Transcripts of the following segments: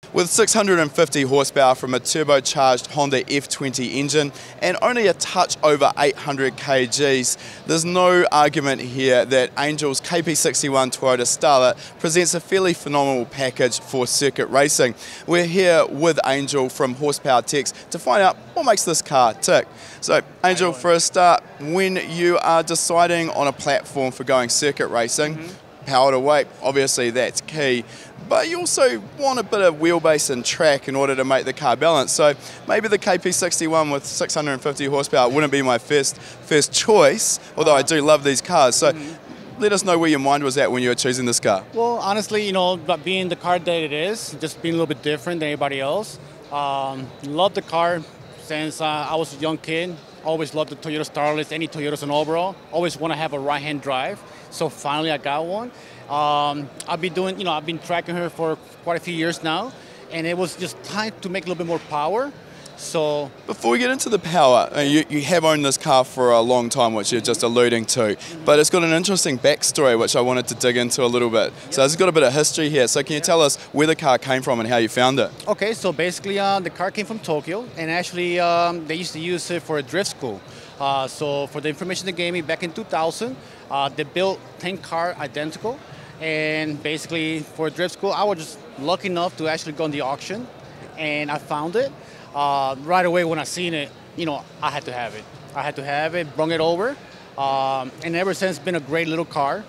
With 650 horsepower from a turbocharged Honda F20 engine and only a touch over 800 kgs, there's no argument here that Angels KP61 Toyota Starlet presents a fairly phenomenal package for circuit racing. We're here with Angel from Horsepower Techs to find out what makes this car tick. So Angel, for a start, when you are deciding on a platform for going circuit racing, power to weight, obviously that's key, but you also want a bit of wheelbase and track in order to make the car balance. So maybe the KP61 with 650 horsepower wouldn't be my first choice, although I do love these cars. So let us know where your mind was at when you were choosing this car. Well, honestly, you know, but being the car that it is, just being a little bit different than everybody else. Love the car since I was a young kid. Always loved the Toyota Starlets, any Toyotas in overall. Always want to have a right-hand drive. So finally I got one. I've been tracking her for quite a few years now, and it was just time to make a little bit more power. So before we get into the power, you have owned this car for a long time, which you're just alluding to, but it's got an interesting backstory which I wanted to dig into a little bit. So it's got a bit of history here. So can you tell us where the car came from and how you found it? Okay, so basically the car came from Tokyo, and actually they used to use it for a drift school. So for the information they gave me back in 2000, they built 10 cars identical, and basically for a drift school, I was just lucky enough to actually go on the auction, and I found it. Right away when I seen it, you know, I had to have it. I had to have it, brung it over, and ever since it's been a great little car.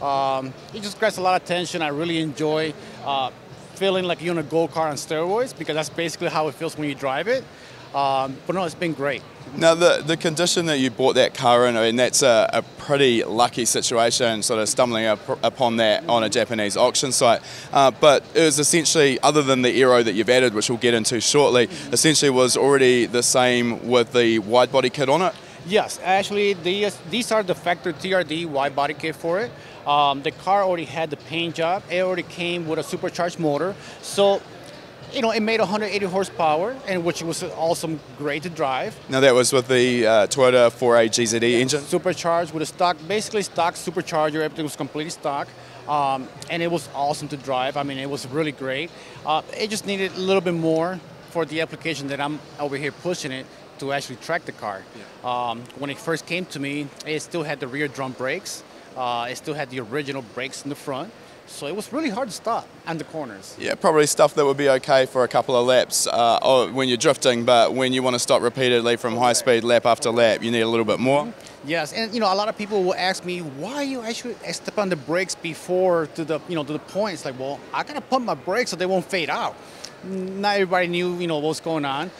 It just grabs a lot of attention. I really enjoy feeling like you're in a go-kart on steroids, because that's basically how it feels when you drive it. But no, it's been great. Now, the condition that you bought that car in, I mean, that's a pretty lucky situation, sort of stumbling upon that on a Japanese auction site. But it was essentially, other than the aero that you've added, which we'll get into shortly, essentially was already the same with the widebody kit on it? Yes, actually, these are the factory TRD widebody kit for it. The car already had the paint job. It already came with a supercharged motor. So, you know, it made 180 horsepower, and which was awesome, great to drive. Now that was with the Toyota 4A GZE engine? Supercharged with a stock, basically stock supercharger. Everything was completely stock, and it was awesome to drive. I mean, it was really great. It just needed a little bit more for the application that I'm over here pushing it to actually track the car. Yeah. When it first came to me, it still had the rear drum brakes. It still had the original brakes in the front. So it was really hard to stop on the corners. Yeah, probably stuff that would be okay for a couple of laps when you're drifting, but when you want to stop repeatedly from high speed lap after lap, you need a little bit more. Yes, and you know, a lot of people will ask me, why you actually step on the brakes before to the point. It's like, well, I gotta pump my brakes so they won't fade out. Not everybody knew, you know, what's going on.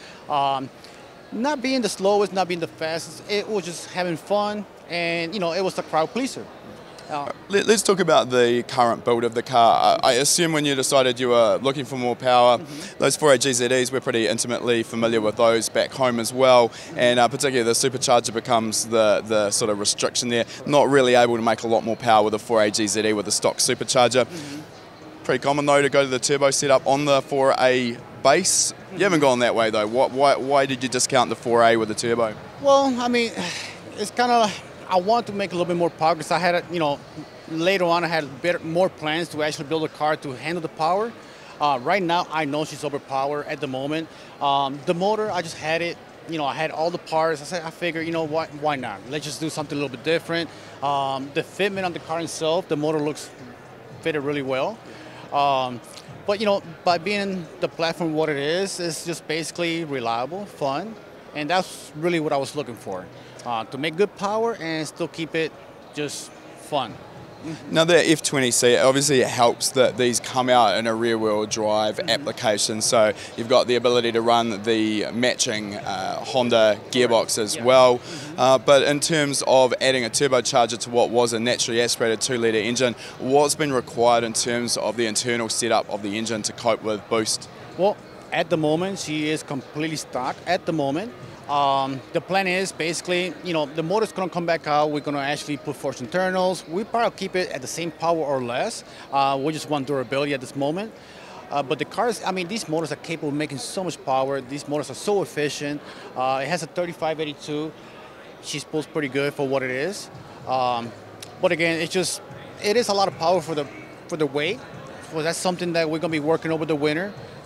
Not being the slowest, not being the fastest, it was just having fun, and you know, it was a crowd pleaser. Let's talk about the current build of the car. I assume when you decided you were looking for more power, those 4A GZEs, we're pretty intimately familiar with those back home as well, and particularly the supercharger becomes the sort of restriction there. Not really able to make a lot more power with a 4A GZE with a stock supercharger. Pretty common though to go to the turbo setup on the 4A base. You haven't gone that way though. Why did you discount the 4A with the turbo? Well, I mean, it's kind of, I wanted to make a little bit more power because I had, you know, later on I had more plans to actually build a car to handle the power. Right now, I know she's overpowered at the moment. The motor, I just had it, you know, I had all the parts. I figured, you know what, why not? Let's just do something a little bit different. The fitment on the car itself, the motor looks fitted really well. But, you know, by being the platform what it is, it's just basically reliable, fun, and that's really what I was looking for. To make good power and still keep it just fun. Now the F20C, obviously it helps that these come out in a rear-wheel drive application, so you've got the ability to run the matching Honda gearbox as well. But in terms of adding a turbocharger to what was a naturally aspirated 2-litre engine, what's been required in terms of the internal setup of the engine to cope with boost? Well, at the moment, she is completely stock at the moment. The plan is basically, you know, the motor's going to come back out. We're going to actually put forced internals. We probably keep it at the same power or less. We just want durability at this moment. But the cars, I mean, these motors are capable of making so much power. These motors are so efficient. It has a 3582. She's pulls pretty good for what it is. But again, it is a lot of power for the weight. So that's something that we're going to be working over the winter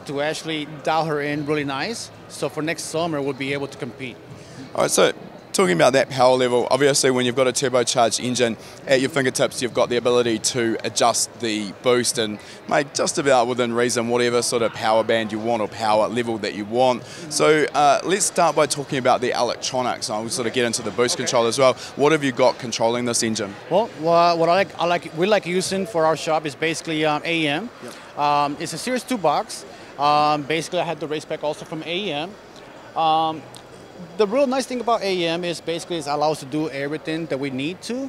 to actually dial her in really nice. So for next summer, we'll be able to compete. All right, so talking about that power level, obviously when you've got a turbocharged engine at your fingertips, you've got the ability to adjust the boost and make just about within reason whatever sort of power band you want or power level that you want. So let's start by talking about the electronics. I'll sort of get into the boost control as well. What have you got controlling this engine? Well, what we like using for our shop is basically AEM. Yep. It's a Series 2 box. Basically, I had the race pack also from AEM. The real nice thing about AEM is basically it allows us to do everything that we need to.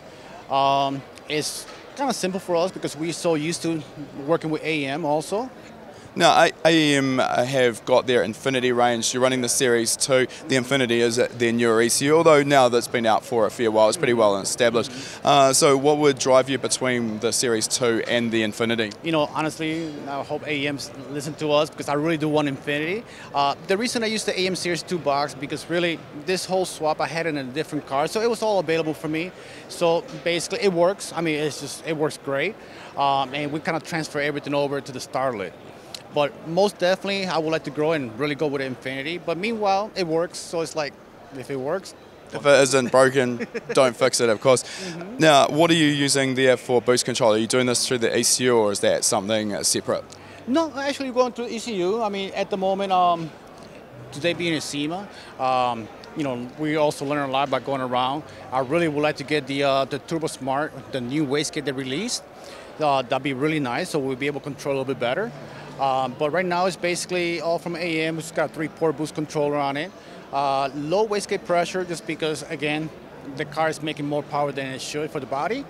It's kind of simple for us because we're so used to working with AEM also. Now, AEM have got their Infinity range. You're running the Series 2. The Infinity is their newer ECU, although now that's been out for a fair while, it's pretty well established. So what would drive you between the Series 2 and the Infinity? You know, honestly, I hope AEM listen to us because I really do want Infinity. The reason I used the AEM Series 2 box because really this whole swap I had in a different car, so it was all available for me. So basically it works. I mean, it works great. And we kind of transfer everything over to the Starlet. But most definitely, I would like to grow and really go with Infinity. But meanwhile, it works, so it's like, if it works. If it isn't broken, don't fix it, of course. Now, what are you using there for boost control? Are you doing this through the ECU, or is that something separate? No, actually going through ECU. I mean, at the moment, today being in SEMA, you know, we also learn a lot by going around. I really would like to get the Turbo Smart, the new wastegate they released. That'd be really nice, so we'll be able to control a little bit better. But right now it's basically all from AEM. It's got a 3-port boost controller on it. Low wastegate pressure just because, again, the car is making more power than it should for the body.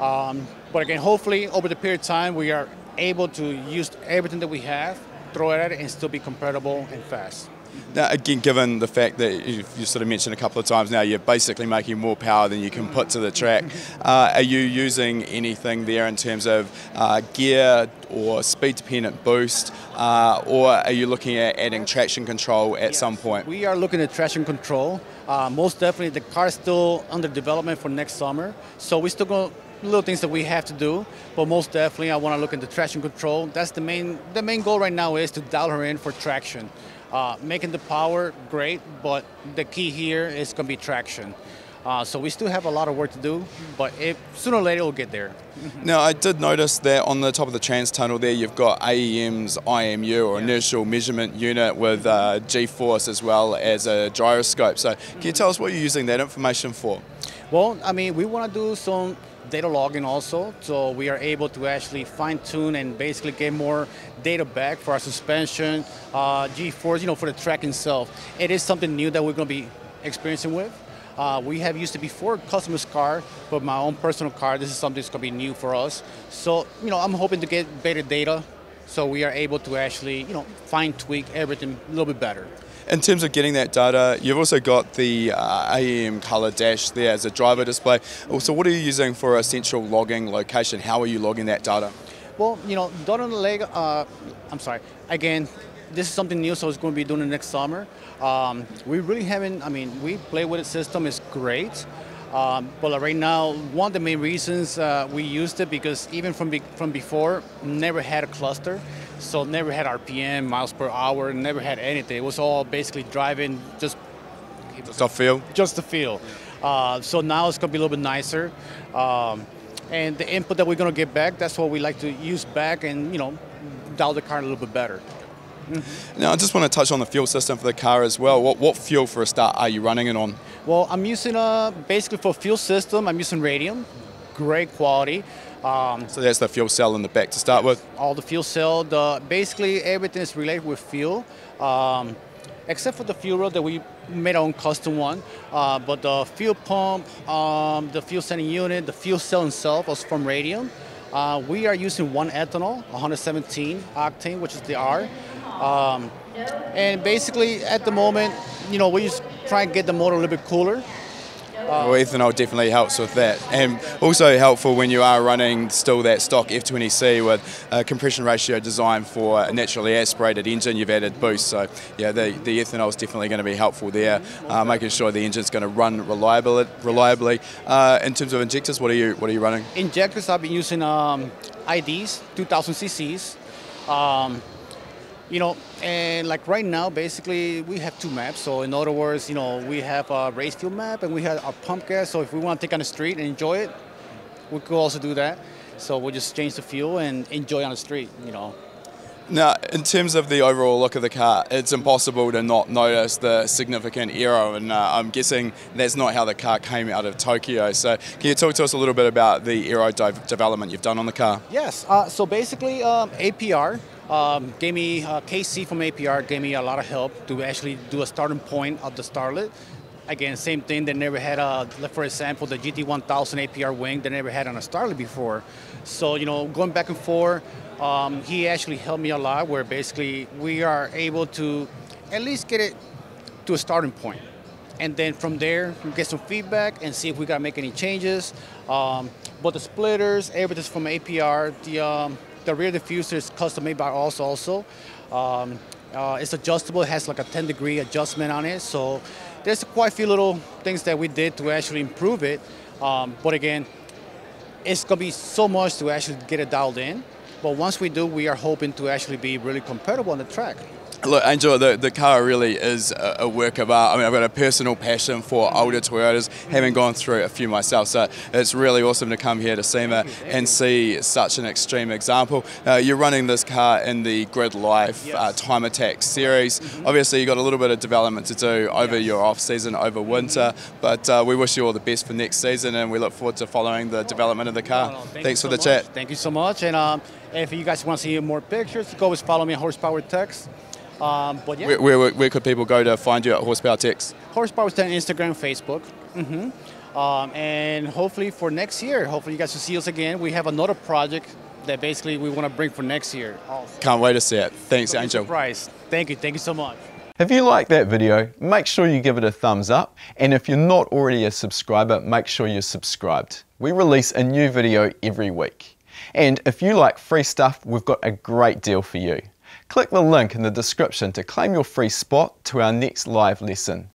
But again, hopefully over the period of time we are able to use everything that we have, throw it at it, and still be compatible and fast. Now, again, given the fact that you sort of mentioned a couple of times now, you're basically making more power than you can put to the track. Are you using anything there in terms of gear or speed-dependent boost, or are you looking at adding traction control at some point? We are looking at traction control. Most definitely, the car is still under development for next summer, so we still got little things that we have to do, but most definitely I want to look into traction control. That's the main goal right now is to dial her in for traction. Making the power great, but the key here is going to be traction. So we still have a lot of work to do, but sooner or later we'll get there. Now, I did notice that on the top of the trans tunnel there, you've got AEM's IMU, or inertial measurement unit, with G-force as well as a gyroscope. So can you tell us what you're using that information for? Well, I mean, we want to do some data logging also, so we are able to actually fine-tune and basically get more data back for our suspension, G-force, you know, for the track itself. It is something new that we're going to be experiencing with. We have used it before, customer's car, but my own personal car, this is something that's going to be new for us. So, you know, I'm hoping to get better data so we are able to actually, you know, fine-tweak everything a little bit better. In terms of getting that data, you've also got the IEM Color dash there as a driver display. Also, what are you using for a central logging location? How are you logging that data? Well, you know, dot on the leg, again, this is something new, so it's going to be doing it next summer. We really haven't, I mean, we play with the system, it's great. But right now, one of the main reasons we used it because even from before, never had a cluster. So never had RPM, miles per hour, never had anything. It was all basically driving just a feel? Just the feel. So now it's going to be a little bit nicer. And the input that we're going to get back, that's what we like to use back and, you know, dial the car a little bit better. Now, I just want to touch on the fuel system for the car as well. What fuel, for a start, are you running it on? Well, I'm using, basically for fuel system, I'm using radium. Great quality. So that's the fuel cell in the back to start with? All the fuel cell, basically everything is related with fuel, except for the fuel rod that we made our own custom one. But the fuel pump, the fuel sending unit, the fuel cell itself was from radium. We are using One Ethanol, 117 octane, which is the R. And basically at the moment, you know, we just try and get the motor a little bit cooler. Well, ethanol definitely helps with that, and also helpful when you are running still that stock F20C with a compression ratio designed for a naturally aspirated engine. You've added boost, so yeah, the ethanol is definitely going to be helpful there, making sure the engine's going to run reliably. In terms of injectors, what are you running? Injectors, I've been using IDs, 2000 cc's. You know, and like right now, basically, we have two maps. So in other words, you know, we have a race field map and we have a pump gas. So if we want to take on the street and enjoy it, we could also do that. So we'll just change the fuel and enjoy on the street, you know. Now, in terms of the overall look of the car, it's impossible to not notice the significant aero, and I'm guessing that's not how the car came out of Tokyo. So can you talk to us a little bit about the aero development you've done on the car? Yes, so basically APR gave me, KC from APR gave me a lot of help to actually do a starting point of the Starlet. Again, same thing, they never had for example, the GT1000 APR wing, they never had on a Starlet before. So, you know, going back and forth, he actually helped me a lot where basically we are able to at least get it to a starting point. And then from there, we get some feedback and see if we got to make any changes. But the splitters, everything's from APR. The rear diffuser is custom made by us also. It's adjustable, it has like a 10-degree adjustment on it. So there's quite a few little things that we did to actually improve it. But again, it's going to be so much to actually get it dialed in. But once we do, we are hoping to actually be really compatible on the track. Look, Angel, the car really is a work of art. I mean, I've got a personal passion for older Toyotas, having gone through a few myself, so it's really awesome to come here to SEMA and see such an extreme example. You're running this car in the Grid Life Time Attack series. Obviously, you've got a little bit of development to do over your off-season, over winter, but we wish you all the best for next season, and we look forward to following the development of the car. Thanks for the chat. Thank you so much, and if you guys want to see more pictures, you can always follow me on Horsepower Text. But yeah. Where could people go to find you at Horsepower Text? Horsepower Text, Instagram, Facebook. And hopefully for next year, hopefully you guys will see us again. We have another project that basically we want to bring for next year. Can't wait to see it. Thanks, Angel. Surprise. Thank you so much. If you like that video, make sure you give it a thumbs up, and if you're not already a subscriber, make sure you're subscribed. We release a new video every week. And if you like free stuff, we've got a great deal for you. Click the link in the description to claim your free spot to our next live lesson.